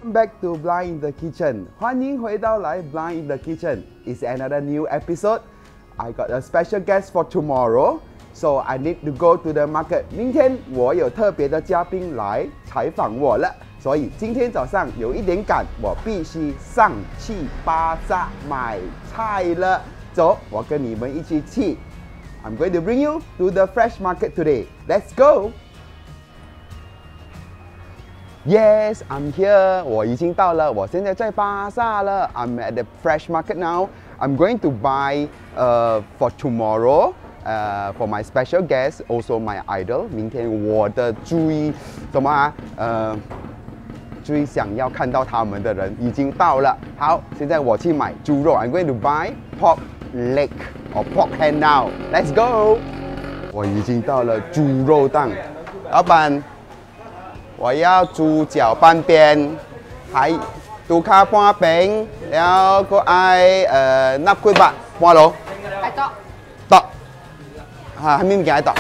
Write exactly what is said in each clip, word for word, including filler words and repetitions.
Welcome back to Blind in the Kitchen. 欢迎回到来 Blind in the Kitchen. It's another new episode. I got a special guest for tomorrow, so I need to go to the market. 明天我有特别的嘉宾来采访我了，所以今天早上有一点赶，我必须上去巴萨买菜了。走，我跟你们一起去。I'm going to bring you to the fresh market today. Let's go. Yes, I'm here. 我已经到了，我现在在巴萨了。I'm at the fresh market now. I'm going to buy uh, for tomorrow, uh, for my special guest, also my idol. 明天我的最什么啊？呃，最想要看到他们的人已经到了。好，现在我去买猪肉。I'm going to buy pork leg or pork hand now. Let's go. 我已经到了猪肉档，老板。我要豬腳半邊，係杜卡半餅，แล้วก็ไอเอ่อนับคุยบะ半โลไอต่อต่อฮะให้มีกี่ไอต่อ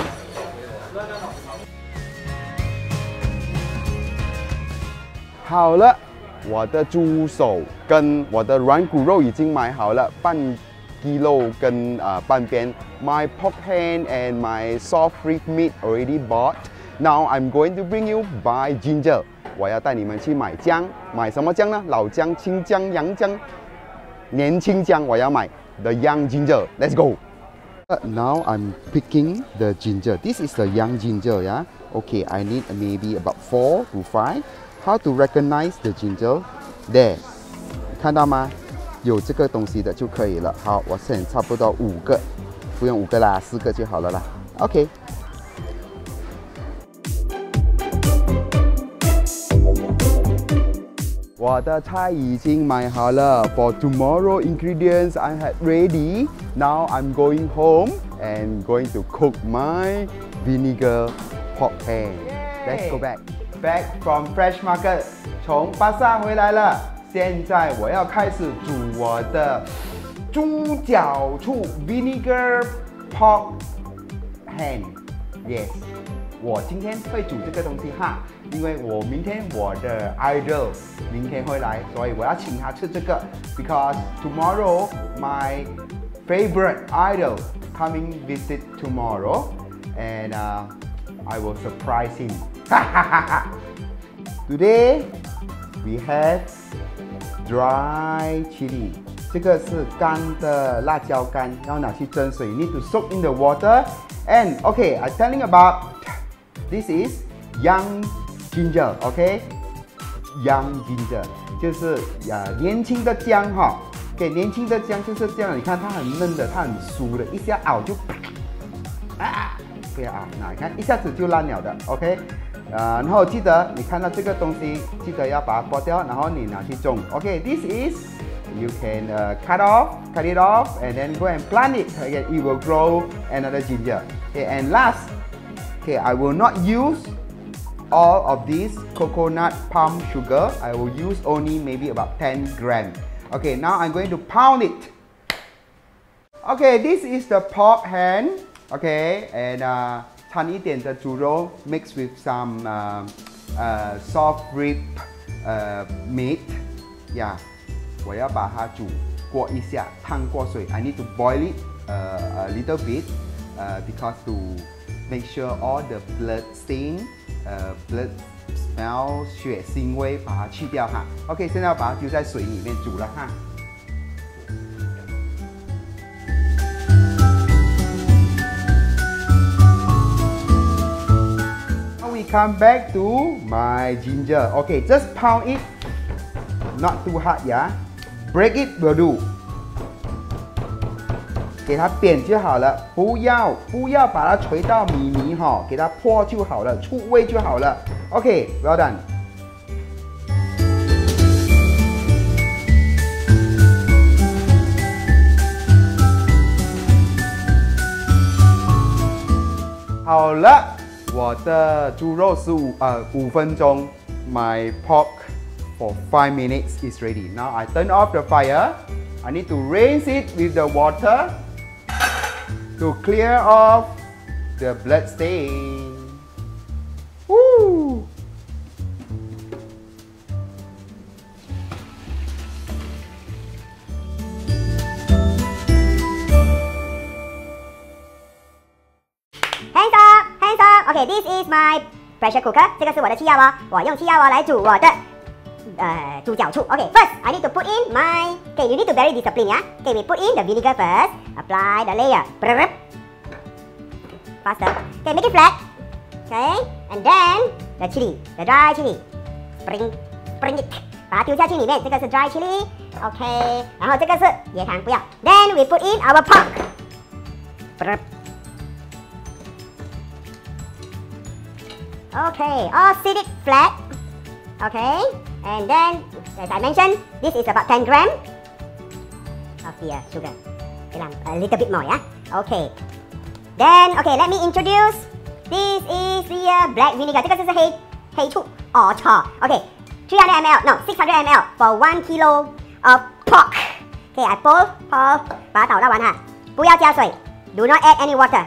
好了，我的猪手跟我的软骨肉已经买好了，半 kilo 跟呃半邊 my pork hand and my soft rib meat already bought. Now I'm going to bring you buy ginger. 我要带你们去买姜，买什么姜呢？老姜、青姜、洋姜、年青姜，我要买 the young ginger. Let's go. Now I'm picking the ginger. This is the young ginger, yeah. Okay, I need maybe about four to five. How to recognize the ginger? There. 看到吗？有这个东西的就可以了。好，我现在差不多五个，不用五个啦，四个就好了啦。OK。我的菜已经买好了。For tomorrow ingredients I had ready. Now I'm going home and going to cook my vinegar pork hand. Let's go back. Back from fresh market. 从巴萨回来了。现在我要开始煮我的猪脚醋 vinegar pork hand. Yes. 我今天会煮这个东西哈，因为我明天我的 idol 明天会来，所以我要请他吃这个。Because tomorrow my favorite idol coming visit tomorrow, and uh, I will surprise him. Today we have dry chili. 这个是干的辣椒干，要拿去蒸水。You need to soak in the water. And okay, I'm telling about. This is young ginger, OK? Young ginger 就是呀、呃、年轻的姜哈。给、okay, 年轻的姜就是这样，你看它很嫩的，它很酥的，一下熬就啊，不要熬，那你看一下子就烂了的 ，OK？ 呃，然后记得你看到这个东西，记得要把它剥掉，然后你拿去种 ，OK？This is you can uh, cut off, cut it off, and then go and plant it. Okay, it will grow another ginger. Okay, and last. Okay, I will not use all of this coconut palm sugar. I will use only maybe about ten grams. Okay, now I'm going to pound it. Okay, this is the pork hand. Okay, and uh, 掺一点的猪肉 mixed with some uh, uh, soft rib uh, meat. Yeah, 我要把它煮过一下，烫过水。I need to boil it uh, a little bit uh, because to make sure all the blood stain, uh, blood smell, 血腥味把它去掉哈。OK， 现在要把它丢在水里面煮了哈。Now we come back to my ginger. Okay, just pound it, not too hard, yeah. Break it will do. 给它扁就好了，不要不要把它捶到米米哈，给它破就好了，出味就好了。OK， well done。好了，我的猪肉是五呃五分钟 ，my pork for five minutes is ready. Now I turn off the fire. I need to rinse it with the water. To clear off the blood stain. Woo! Okay, this is my pressure cooker. 这个是我的气压锅，我用气压锅来煮我的呃猪脚醋。Okay, first I need to put in my. Okay, you need to very discipline, yeah. Okay, we put in the vinegar first. Apply the layer. Faster. Okay, make it flat. Okay, and then the chili, the dry chili. Spring, spring it. 把它丢下去里面，这个是 dry chili. Okay, 然后这个是椰糖，不要。Then we put in our pork. Okay, all sit it flat. Okay, and then as I mentioned, this is about ten grams of the uh, sugar. A little bit more, yeah. Okay. Then okay, let me introduce. This is the uh, black vinegar. 这个就是黑黑醋哦错。Okay, three hundred milliliters, no, six hundred milliliters for one kilo of pork. Okay, I pour pour 把它倒到完哈，不要加水。Do not add any water.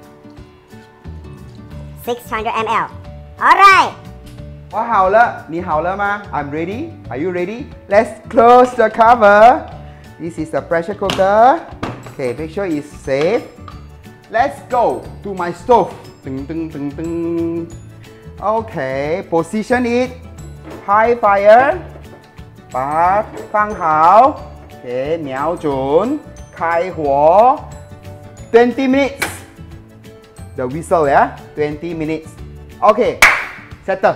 six hundred milliliters. Alright. 我好了，你好了吗 ？I'm ready. Are you ready? Let's close the cover. This is the pressure cooker. Okay, make sure it's safe. Let's go to my stove. 噔噔噔噔。Okay, position it. High fire. 把它放好。Okay, 瞄准，开火。twenty minutes. The whistle, yeah? twenty minutes. Okay, settle.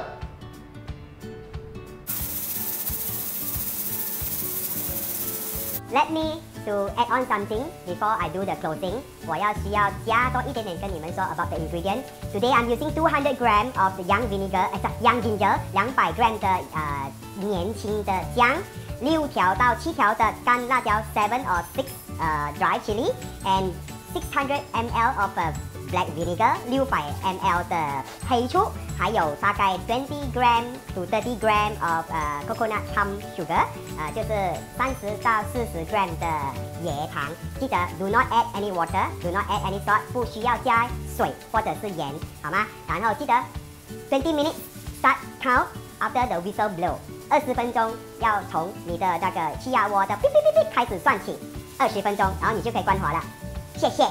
Let me to add on something before I do the closing. 我要需要加多一点点跟你们说 about the ingredient. Today I'm using two hundred grams of the young vinegar, uh, young ginger, 两百 gram 的呃年轻的姜，六条到七条的干辣椒 seven or six 呃 dry chili, and six hundred milliliters of uh, black vinegar, 六百 milliliters 的黑醋，还有大概 twenty grams to thirty grams of 呃 coconut palm sugar， 呃就是三十到四十 gram 的椰糖。记得 do not add any water, do not add any salt， 不需要加水或者是盐，好吗？然后记得 twenty minutes start count after the whistle blow， 二十分钟要从你的那个气压锅的哔哔哔哔开始算起，二十分钟，然后你就可以关火了。谢谢。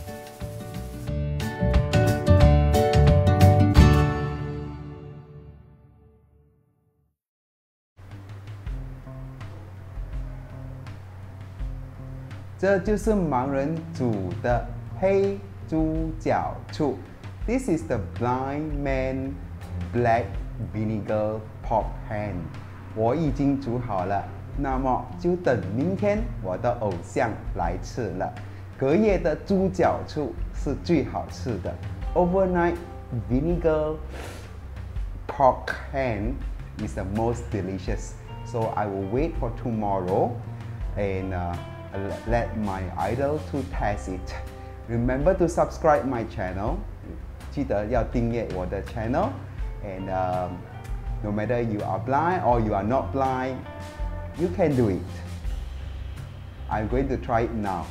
这就是盲人煮的黑猪脚醋。This is the blind man black vinegar pork hand。我已经煮好了，那么就等明天我的偶像来吃了。隔夜的猪脚醋是最好吃的。Overnight vinegar pork hand is the most delicious. So I will wait for tomorrow and uh, let my idol to test it. Remember to subscribe my channel. 记得要订阅我的 channel. And um, no matter you are blind or you are not blind, you can do it. I'm going to try it now.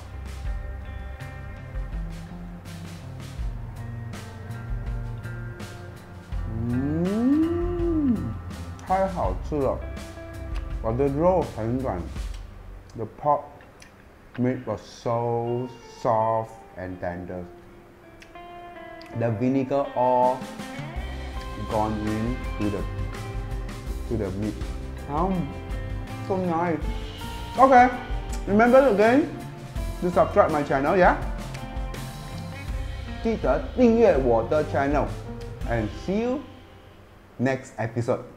嗯，太好吃了。我的肉很软。The pork meat was so soft and tender. The vinegar all gone in to the to the meat. Um, so nice. Okay, remember again to subscribe my channel, yeah? 记得订阅我的 channel and see you next episode.